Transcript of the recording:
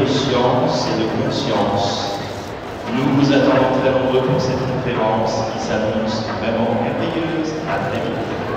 de science et de conscience. Nous vous attendons très nombreux pour cette conférence qui s'annonce vraiment merveilleuse. À très vite.